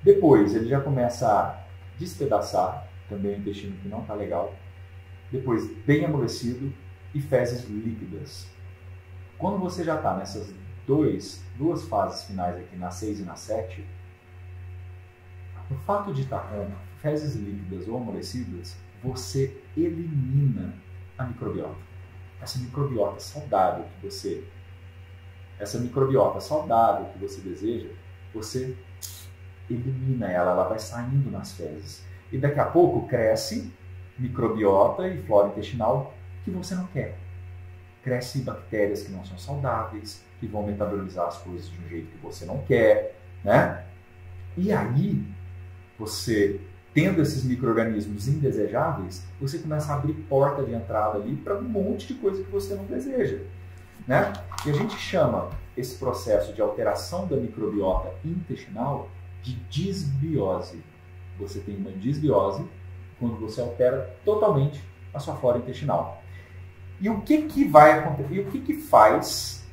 Depois ele já começa a despedaçar, também o intestino que não está legal. Depois bem amolecido e fezes líquidas. Quando você já está nessas duas fases finais aqui, na 6 e na 7, o fato de estar com fezes líquidas ou amolecidas, você elimina a microbiota. Essa microbiota saudável que você deseja, você elimina ela vai saindo nas fezes. E daqui a pouco cresce microbiota e flora intestinal que você não quer. Cresce bactérias que não são saudáveis, que vão metabolizar as coisas de um jeito que você não quer, né? E aí, você, tendo esses micro-organismos indesejáveis, você começa a abrir porta de entrada ali para um monte de coisa que você não deseja, né? E a gente chama esse processo de alteração da microbiota intestinal de disbiose. Você tem uma disbiose quando você altera totalmente a sua flora intestinal. E o que vai acontecer? E o que faz?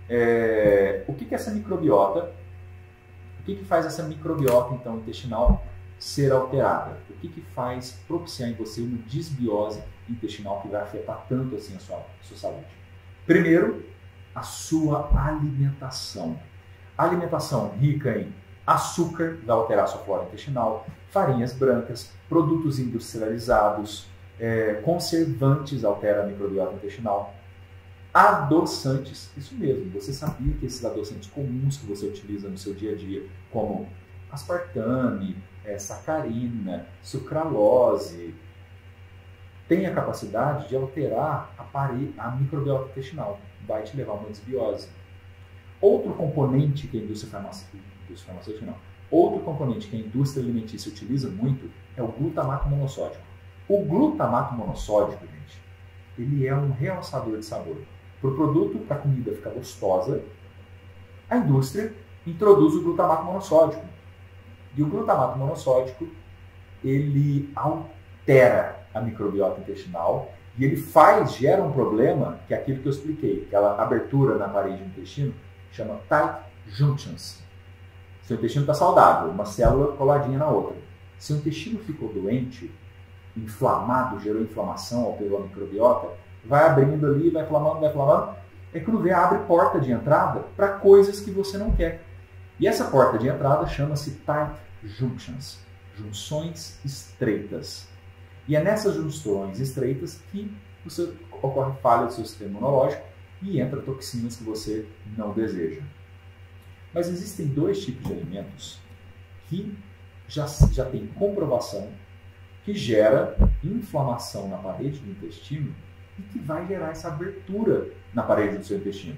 O que essa microbiota? O que faz essa microbiota então intestinal ser alterada? O que faz propiciar em você uma disbiose intestinal que vai afetar tanto assim a sua saúde? Primeiro, a sua alimentação. A alimentação rica em açúcar vai alterar a sua flora intestinal, farinhas brancas, produtos industrializados, conservantes altera a microbiota intestinal, adoçantes, isso mesmo, você sabia que esses adoçantes comuns que você utiliza no seu dia a dia, como aspartame, sacarina, sucralose, tem a capacidade de alterar a microbiota intestinal, vai te levar a uma desbiose. Outro componente que a indústria farmacêutica não. Outro componente que a indústria alimentícia utiliza muito é o glutamato monossódico. O glutamato monossódico, gente, ele é um realçador de sabor. Para o produto, para a comida ficar gostosa, a indústria introduz o glutamato monossódico. E o glutamato monossódico, ele altera a microbiota intestinal e ele gera um problema, que é aquilo que eu expliquei, aquela abertura na parede do intestino, chama tight junctions. Seu intestino está saudável, uma célula coladinha na outra. Se o intestino ficou doente, inflamado, gerou inflamação, alterou a microbiota, vai abrindo ali, vai inflamando, é quando vê, abre porta de entrada para coisas que você não quer. E essa porta de entrada chama-se tight junctions, junções estreitas. E é nessas junções estreitas que ocorre falha do seu sistema imunológico e entra toxinas que você não deseja. Mas existem dois tipos de alimentos que já tem comprovação que gera inflamação na parede do intestino e que vai gerar essa abertura na parede do seu intestino,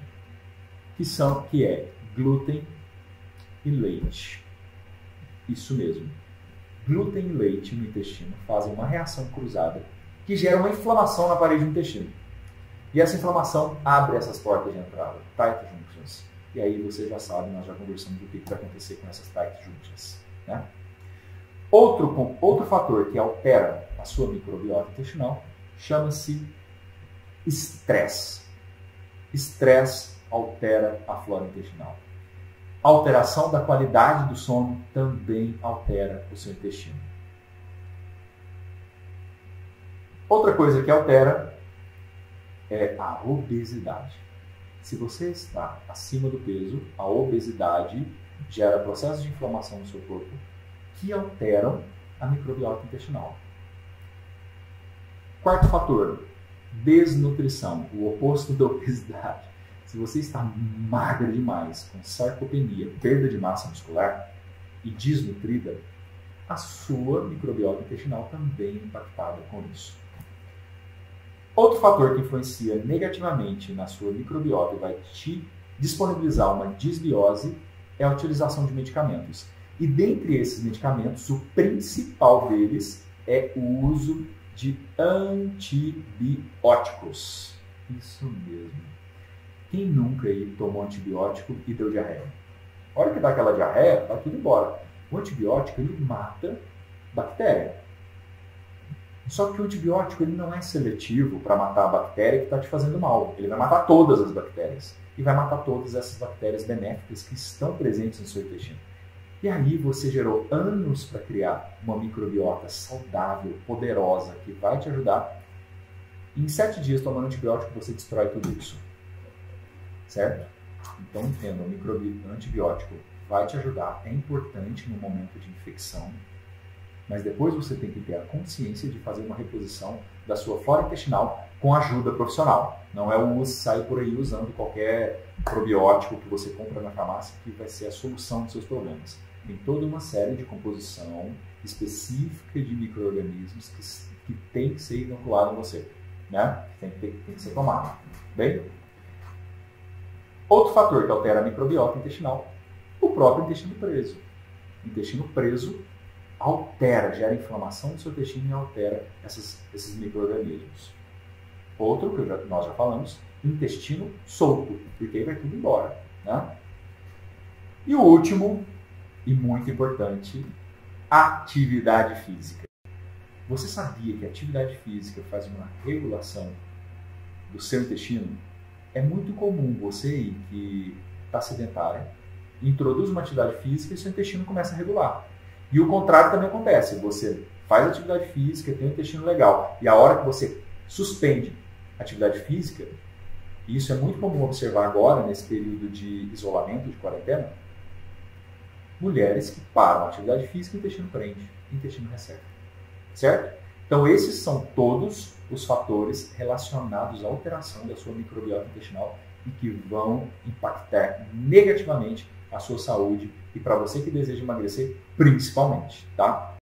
que é glúten e leite. Isso mesmo. Glúten e leite no intestino fazem uma reação cruzada que gera uma inflamação na parede do intestino. E essa inflamação abre essas portas de entrada, tight junctions. E aí você já sabe, nós já conversamos do que vai acontecer com essas tight junctions, né? Outro fator que altera a sua microbiota intestinal chama-se estresse. Estresse altera a flora intestinal. A alteração da qualidade do sono também altera o seu intestino. Outra coisa que altera é a obesidade. Se você está acima do peso, a obesidade gera processos de inflamação no seu corpo que alteram a microbiota intestinal. Quarto fator, desnutrição, o oposto da obesidade. Se você está magra demais, com sarcopenia, perda de massa muscular e desnutrida, a sua microbiota intestinal também é impactada com isso. Outro fator que influencia negativamente na sua microbiota e vai te disponibilizar uma disbiose é a utilização de medicamentos. E dentre esses medicamentos, o principal deles é o uso de antibióticos. Isso mesmo. Quem nunca aí tomou antibiótico e deu diarreia? A hora que dá aquela diarreia, vai tudo embora. O antibiótico, ele mata bactéria. Só que o antibiótico ele não é seletivo para matar a bactéria que está te fazendo mal. Ele vai matar todas as bactérias. E vai matar todas essas bactérias benéficas que estão presentes no seu intestino. E aí você gerou anos para criar uma microbiota saudável, poderosa, que vai te ajudar. Em 7 dias tomando antibiótico você destrói tudo isso. Certo? Então entenda, o antibiótico vai te ajudar, é importante no momento de infecção, mas depois você tem que ter a consciência de fazer uma reposição da sua flora intestinal com ajuda profissional. Não é o sair por aí usando qualquer probiótico que você compra na farmácia que vai ser a solução dos seus problemas. Tem toda uma série de composição específica de micro-organismos que tem que ser inoculado em você, né? Tem que ser tomado. Bem? Outro fator que altera a microbiota intestinal, o próprio intestino preso. O intestino preso altera, gera inflamação do seu intestino e altera esses micro-organismos. Outro, que nós já falamos, intestino solto, porque aí vai tudo embora. Né? E o último, e muito importante, atividade física. Você sabia que a atividade física faz uma regulação do seu intestino? É muito comum você que está sedentária, introduz uma atividade física e seu intestino começa a regular. E o contrário também acontece. Você faz atividade física, tem um intestino legal, e a hora que você suspende a atividade física, e isso é muito comum observar agora, nesse período de isolamento, de quarentena, mulheres que param a atividade física e o intestino prende, o intestino resseca. Certo? Então esses são todos os fatores relacionados à alteração da sua microbiota intestinal e que vão impactar negativamente a sua saúde e para você que deseja emagrecer, principalmente, tá?